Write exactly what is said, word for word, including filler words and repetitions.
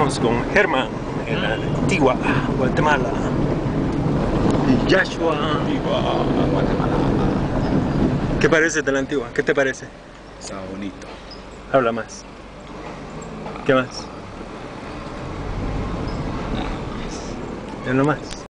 Estamos con Germán en la antigua Guatemala. Y Joshua. Antigua Guatemala. ¿Qué parece de la antigua? ¿Qué te parece? Está bonito. Habla más. ¿Qué más? Ya no más.